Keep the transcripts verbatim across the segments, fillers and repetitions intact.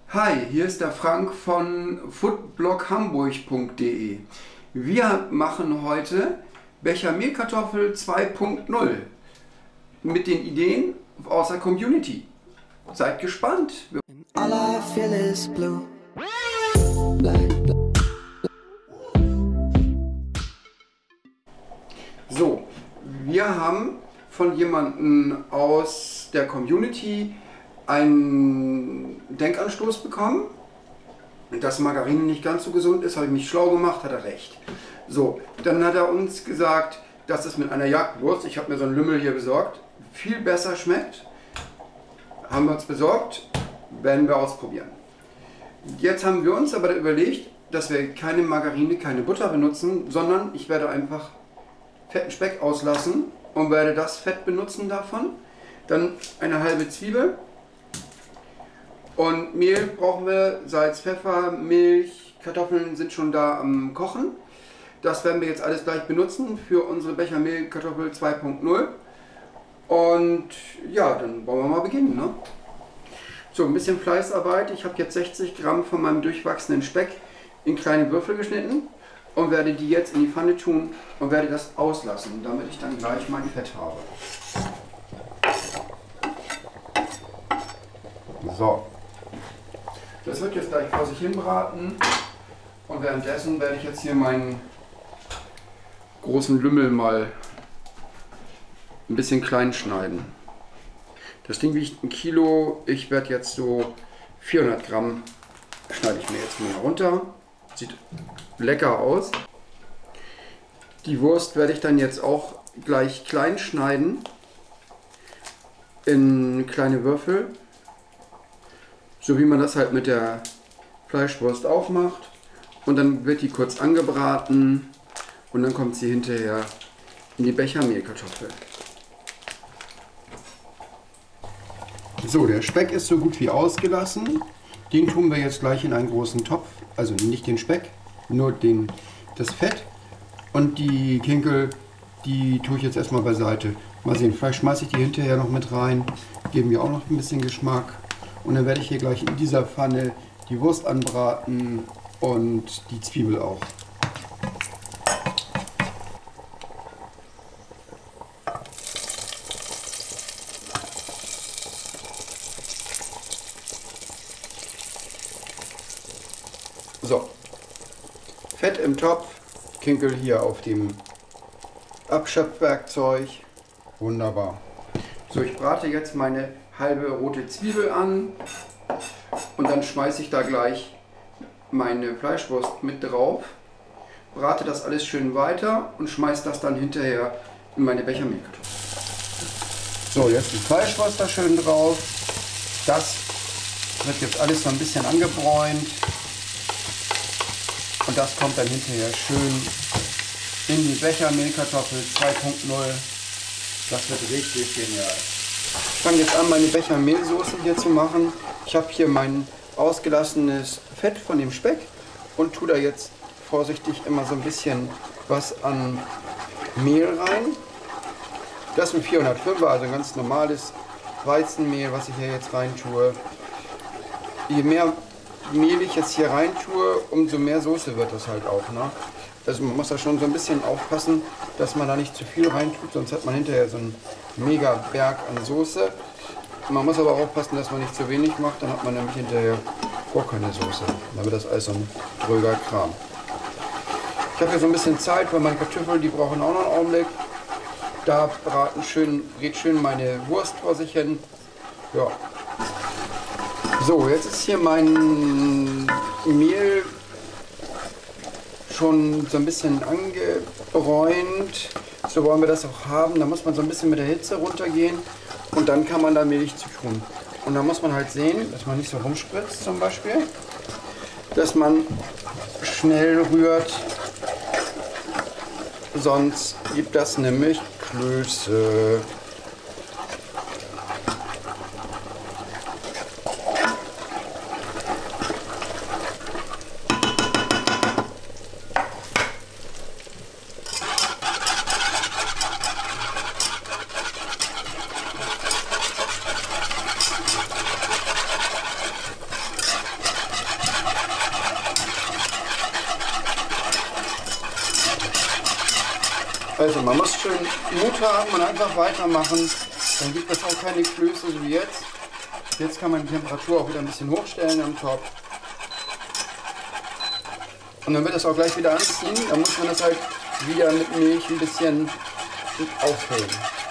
Hi, hier ist der Frank von foodblog hamburg punkt de. Wir machen heute Bechermehlkartoffel zwei punkt null mit den Ideen aus der Community. Seid gespannt! All I feel is blue. So, wir haben von jemandem aus der Community einen Denkanstoß bekommen, dass Margarine nicht ganz so gesund ist. Habe ich mich schlau gemacht, hat er recht. So, dann hat er uns gesagt, dass es mit einer Jagdwurst, ich habe mir so einen Lümmel hier besorgt, viel besser schmeckt. Haben wir uns besorgt, werden wir ausprobieren. Jetzt haben wir uns aber überlegt, dass wir keine Margarine, keine Butter benutzen, sondern ich werde einfach fetten Speck auslassen und werde das Fett benutzen davon. Dann eine halbe Zwiebel. Und Mehl brauchen wir, Salz, Pfeffer, Milch, Kartoffeln sind schon da am Kochen. Das werden wir jetzt alles gleich benutzen für unsere Bechermehlkartoffel zwei punkt null. Und ja, dann wollen wir mal beginnen. Ne? So, ein bisschen Fleißarbeit. Ich habe jetzt sechzig Gramm von meinem durchwachsenen Speck in kleine Würfel geschnitten und werde die jetzt in die Pfanne tun und werde das auslassen, damit ich dann gleich mein Fett habe. So. Das wird jetzt gleich vor sich hin braten und währenddessen werde ich jetzt hier meinen großen Lümmel mal ein bisschen klein schneiden. Das Ding wiegt ein Kilo, ich werde jetzt so vierhundert Gramm, schneide ich mir jetzt mal runter. Sieht lecker aus. Die Wurst werde ich dann jetzt auch gleich klein schneiden in kleine Würfel. So wie man das halt mit der Fleischwurst aufmacht. Und dann wird die kurz angebraten und dann kommt sie hinterher in die Bechermehlkartoffel. So, der Speck ist so gut wie ausgelassen. Den tun wir jetzt gleich in einen großen Topf. Also nicht den Speck, nur den, das Fett. Und die Kinkel, die tue ich jetzt erstmal beiseite. Mal sehen, vielleicht schmeiße ich die hinterher noch mit rein. Geben wir auch noch ein bisschen Geschmack. Und dann werde ich hier gleich in dieser Pfanne die Wurst anbraten und die Zwiebel auch. So, Fett im Topf, Kinkel hier auf dem Abschöpfwerkzeug. Wunderbar. So, ich brate jetzt meine halbe rote Zwiebel an und dann schmeiße ich da gleich meine Fleischwurst mit drauf, brate das alles schön weiter und schmeiße das dann hinterher in meine Bechermehlkartoffeln. So, jetzt die Fleischwurst da schön drauf. Das wird jetzt alles so ein bisschen angebräunt und das kommt dann hinterher schön in die Bechermehlkartoffel zwei punkt null. Das wird richtig genial. Ich fange jetzt an, meine Bechermehlsoße hier zu machen. Ich habe hier mein ausgelassenes Fett von dem Speck und tue da jetzt vorsichtig immer so ein bisschen was an Mehl rein. Das ist ein vierhundertfünfer, also ein ganz normales Weizenmehl, was ich hier jetzt rein tue. Je mehr Mehl ich jetzt hier rein tue, umso mehr Soße wird das halt auch. Ne? Also man muss da schon so ein bisschen aufpassen, dass man da nicht zu viel rein tut, sonst hat man hinterher so einen mega Berg an Soße. Man muss aber auch aufpassen, dass man nicht zu wenig macht, dann hat man nämlich hinterher gar keine Soße. Dann wird das alles so ein dröger Kram. Ich habe hier so ein bisschen Zeit, weil meine Kartoffeln, die brauchen auch noch einen Augenblick. Da braten schön, geht schön meine Wurst vor sich hin. Ja. So, jetzt ist hier mein Mehl schon so ein bisschen angebräunt. So wollen wir das auch haben. Da muss man so ein bisschen mit der Hitze runtergehen und dann kann man da Milch zu tun. Und da muss man halt sehen, dass man nicht so rumspritzt zum Beispiel, dass man schnell rührt, sonst gibt das eine Milchklöße. Also man muss schön Mut haben und einfach weitermachen. Dann gibt es auch keine Klöße so wie jetzt. Jetzt kann man die Temperatur auch wieder ein bisschen hochstellen am Topf. Und dann wird das auch gleich wieder anziehen. Dann muss man das halt wieder mit Milch ein bisschen aufhellen.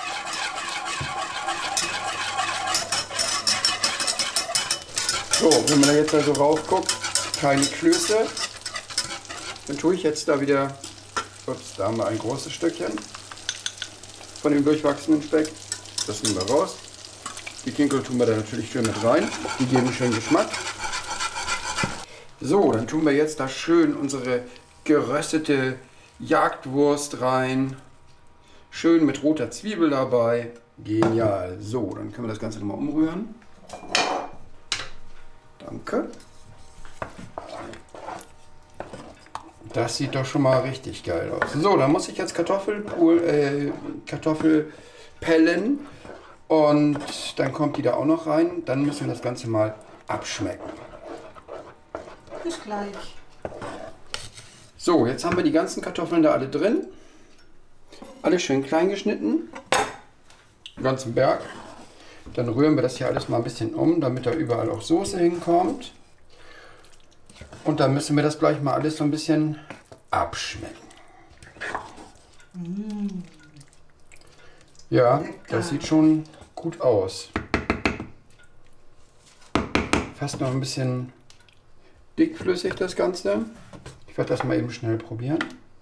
So, wenn man da jetzt also rauf guckt, keine Klöße. Dann tue ich jetzt da wieder, ups, da haben wir ein großes Stückchen von dem durchwachsenen Speck. Das nehmen wir raus. Die Kinkel tun wir da natürlich schön mit rein. Die geben schön Geschmack. So, dann tun wir jetzt da schön unsere geröstete Jagdwurst rein. Schön mit roter Zwiebel dabei. Genial. So, dann können wir das Ganze nochmal umrühren. Danke. Das sieht doch schon mal richtig geil aus. So, dann muss ich jetzt Kartoffel, äh, Kartoffel pellen. Und dann kommt die da auch noch rein. Dann müssen wir das Ganze mal abschmecken. Bis gleich. So, jetzt haben wir die ganzen Kartoffeln da alle drin. Alle schön klein geschnitten. Den ganzen Berg. Dann rühren wir das hier alles mal ein bisschen um, damit da überall auch Soße hinkommt. Und dann müssen wir das gleich mal alles so ein bisschen abschmecken. Mm. Ja, Lecker. Das sieht schon gut aus. Fast noch ein bisschen dickflüssig das Ganze. Ich werde das mal eben schnell probieren.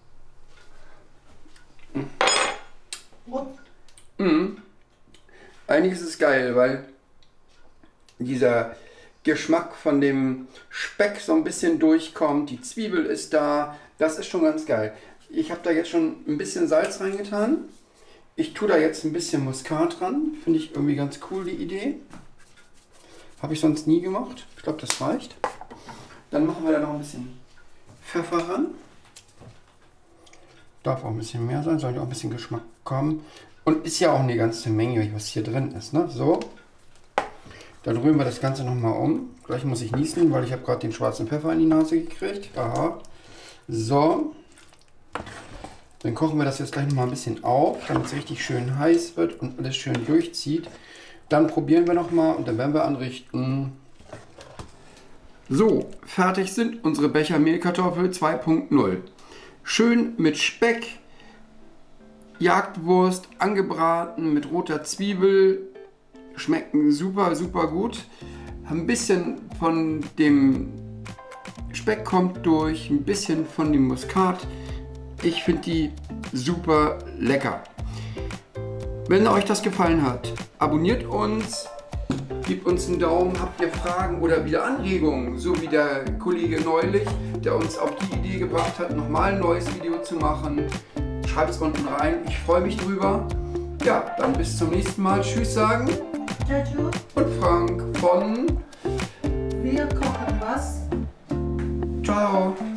Und? Mhm. Eigentlich ist es geil, weil dieser Geschmack von dem Speck so ein bisschen durchkommt. Die Zwiebel ist da. Das ist schon ganz geil. Ich habe da jetzt schon ein bisschen Salz reingetan. Ich tue da jetzt ein bisschen Muskat dran. Finde ich irgendwie ganz cool, die Idee. Habe ich sonst nie gemacht. Ich glaube, das reicht. Dann machen wir da noch ein bisschen Pfeffer ran. Darf auch ein bisschen mehr sein, soll ja auch ein bisschen Geschmack kommen. Und ist ja auch eine ganze Menge, was hier drin ist. Ne? So. Dann rühren wir das Ganze nochmal um. Gleich muss ich niesen, weil ich habe gerade den schwarzen Pfeffer in die Nase gekriegt. Aha. So. Dann kochen wir das jetzt gleich nochmal ein bisschen auf, damit es richtig schön heiß wird und alles schön durchzieht. Dann probieren wir nochmal und dann werden wir anrichten. So, fertig sind unsere Bechermehlkartoffel zwei Punkt null. Schön mit Speck, Jagdwurst, angebraten mit roter Zwiebel. Schmecken super, super gut. Ein bisschen von dem Speck kommt durch, ein bisschen von dem Muskat. Ich finde die super lecker. Wenn euch das gefallen hat, abonniert uns, gebt uns einen Daumen, habt ihr Fragen oder wieder Anregungen, so wie der Kollege neulich, der uns auf die Idee gebracht hat, nochmal ein neues Video zu machen. Schreibt es unten rein, ich freue mich drüber. Ja, dann bis zum nächsten Mal. Tschüss sagen. Ciao, Und Frank von Wir kochen was? Ciao.